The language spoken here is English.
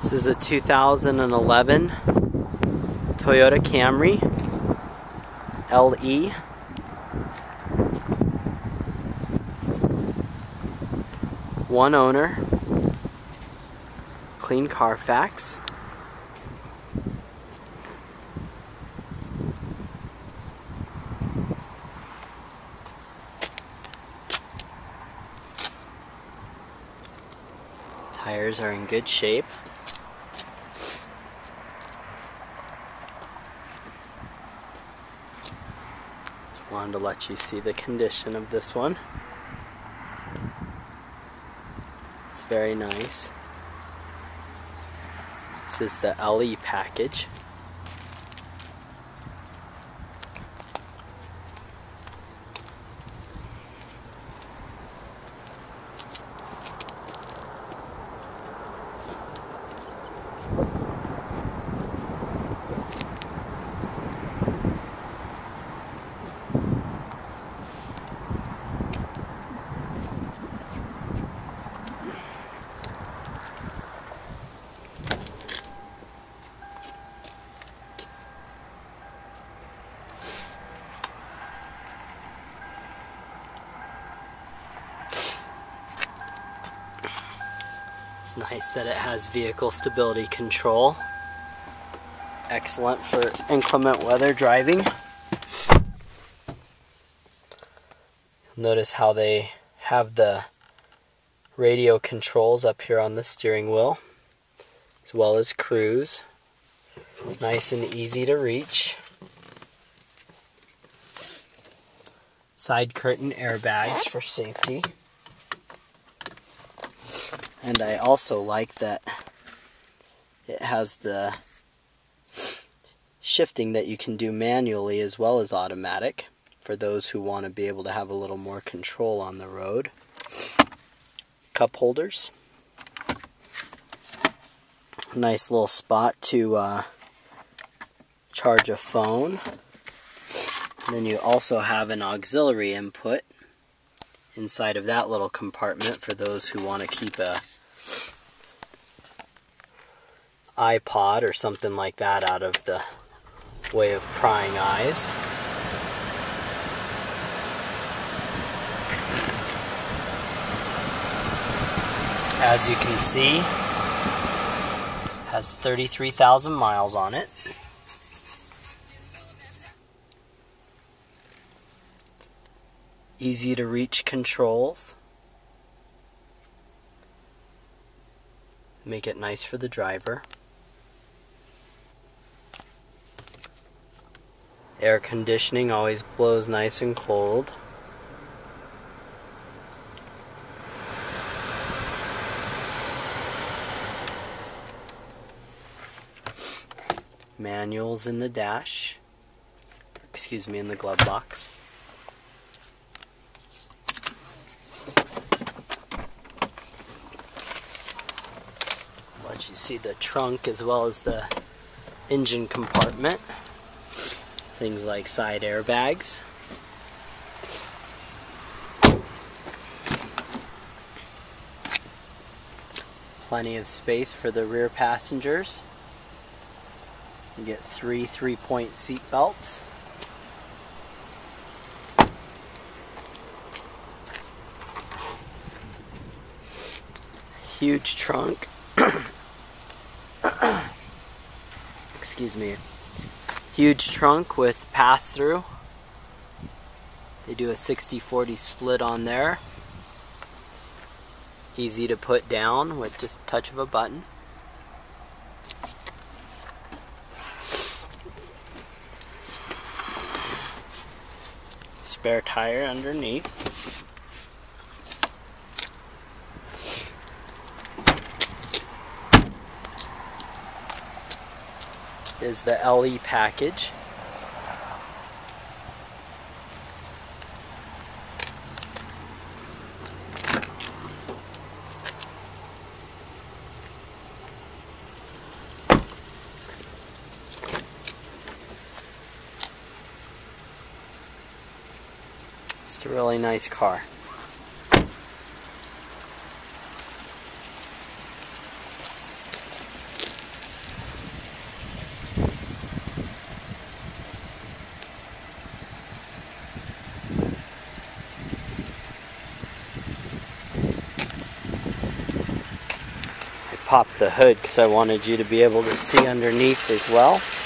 This is a 2011 Toyota Camry LE. One owner, clean Carfax. Tires are in good shape. Just wanted to let you see the condition of this one. It's very nice. This is the LE package. It's nice that it has vehicle stability control. Excellent for inclement weather driving. Notice how they have the radio controls up here on the steering wheel, as well as cruise. Nice and easy to reach. Side curtain airbags for safety. And I also like that it has the shifting that you can do manually as well as automatic for those who want to be able to have a little more control on the road. Cup holders. Nice little spot to charge a phone. And then you also have an auxiliary input inside of that little compartment for those who want to keep a iPod or something like that out of the way of prying eyes. As you can see, has 33,000 miles on it. Easy to reach controls. Make it nice for the driver. Air conditioning always blows nice and cold. Manuals in the dash. Excuse me, in the glove box. Let you see the trunk as well as the engine compartment. Things like side airbags. Plenty of space for the rear passengers. You get three 3-point seat belts. Huge trunk. Excuse me. Huge trunk with pass-through. They do a 60-40 split on there. Easy to put down with just a touch of a button. Spare tire underneath. Is the LE package. It's a really nice car. popped the hood because I wanted you to be able to see underneath as well.